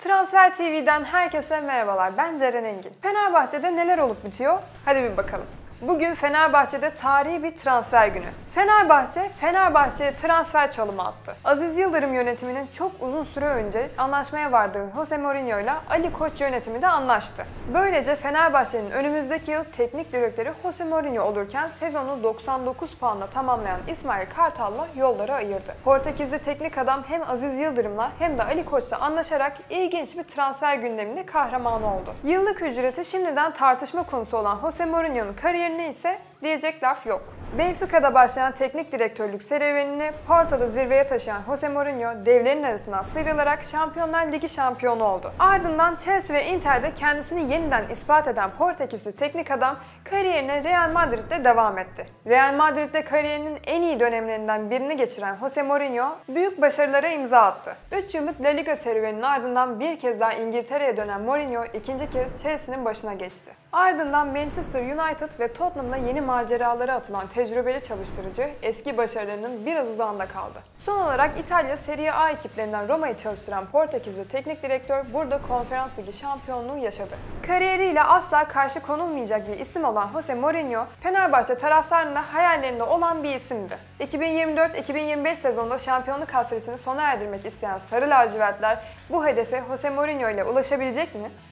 Transfer TV'den herkese merhabalar. Ben Ceren Engin. Fenerbahçe'de neler olup bitiyor? Hadi bir bakalım. Bugün Fenerbahçe'de tarihi bir transfer günü. Fenerbahçe'ye transfer çalımı attı. Aziz Yıldırım yönetiminin çok uzun süre önce anlaşmaya vardığı Jose Mourinho ile Ali Koç yönetimi de anlaştı. Böylece Fenerbahçe'nin önümüzdeki yıl teknik direktörü Jose Mourinho olurken sezonu 99 puanla tamamlayan İsmail Kartal'la yolları ayırdı. Portekizli teknik adam hem Aziz Yıldırım'la hem de Ali Koç'la anlaşarak ilginç bir transfer gündeminde kahramanı oldu. Yıllık ücreti şimdiden tartışma konusu olan Jose Mourinho'nun kariyerine ise diyecek laf yok. Benfica'da başlayan teknik direktörlük serüvenini Porto'da zirveye taşıyan Jose Mourinho devlerin arasından sıyrılarak Şampiyonlar Ligi şampiyonu oldu. Ardından Chelsea ve Inter'de kendisini yeniden ispat eden Portekizli teknik adam kariyerine Real Madrid'de devam etti. Real Madrid'de kariyerinin en iyi dönemlerinden birini geçiren Jose Mourinho büyük başarılara imza attı. 3 yıllık La Liga serüveninin ardından bir kez daha İngiltere'ye dönen Mourinho ikinci kez Chelsea'nin başına geçti. Ardından Manchester United ve Tottenham'la yeni maceralara atılan tecrübeli çalıştırıcı eski başarılarının biraz uzağında kaldı. Son olarak İtalya Serie A ekiplerinden Roma'yı çalıştıran Portekizli teknik direktör burada Konferans Ligi şampiyonluğu yaşadı. Kariyeriyle asla karşı konulmayacak bir isim olan Jose Mourinho, Fenerbahçe taraftarının da hayallerinde olan bir isimdi. 2024-2025 sezonunda şampiyonluk hasretini sona erdirmek isteyen Sarı Lacivertler bu hedefe Jose Mourinho ile ulaşabilecek mi?